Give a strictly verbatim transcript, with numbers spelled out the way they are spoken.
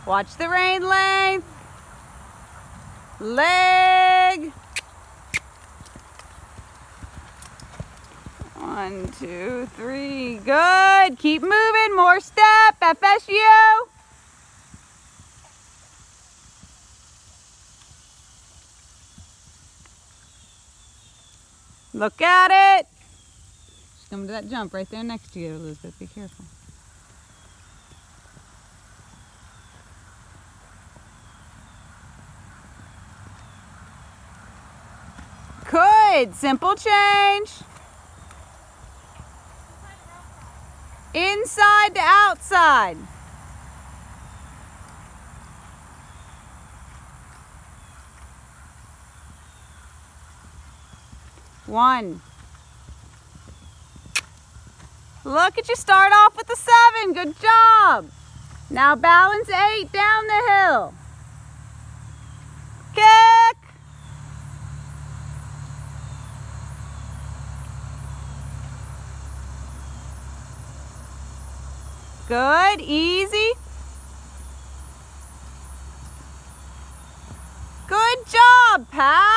Watch the rein length. Leg. One, two, three. Good. Keep moving. More step. F S U. Look at it. She's coming to that jump right there next to you, Elizabeth. Be careful. Good. Simple change. Inside to outside. One. Look at you start off with the seven. Good job. Now balance eight down the hill. Kick. Good. Easy. Good job, Pat.